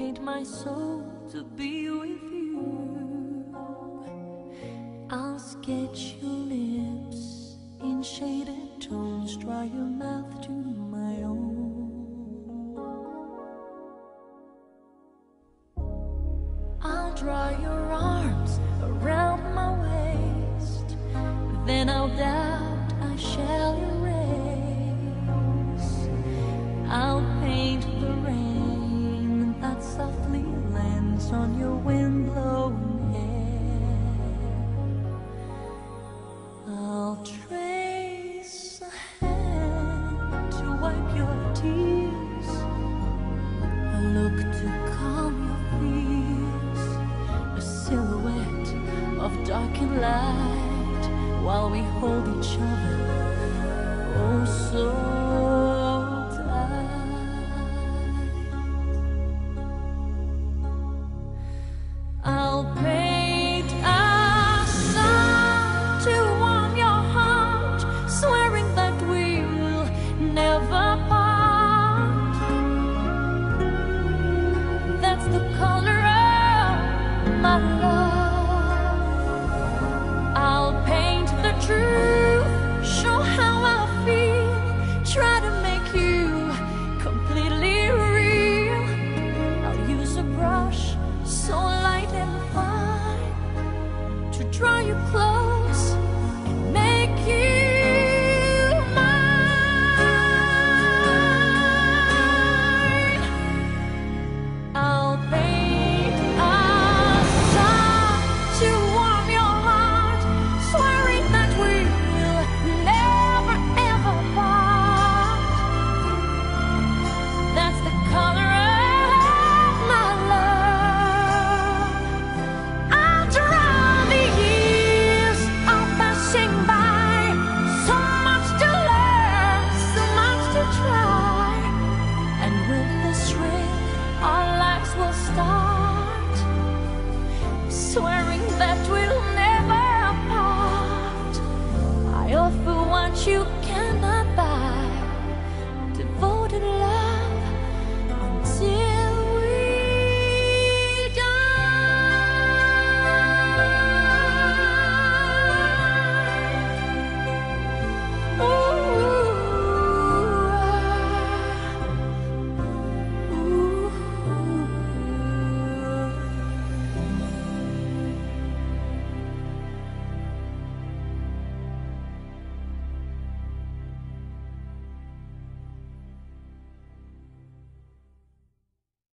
paint my soul to be with you. I'll sketch your lips in shaded tones, draw your mouth to my own. I'll draw your arms around my waist, then I'll doubt I shall erase. I'll paint the rain that softly lands on your wind-blown hair. I'll trace a hand to wipe your tears, a look to calm your fears, a silhouette of darkened light while we hold each other oh so tight. I'll paint a sun to warm your heart, swearing that we'll never part. That's the color of my love. I'll paint the truth, show how I feel, try to make you completely real. I'll use a brush so light and fine to draw you close.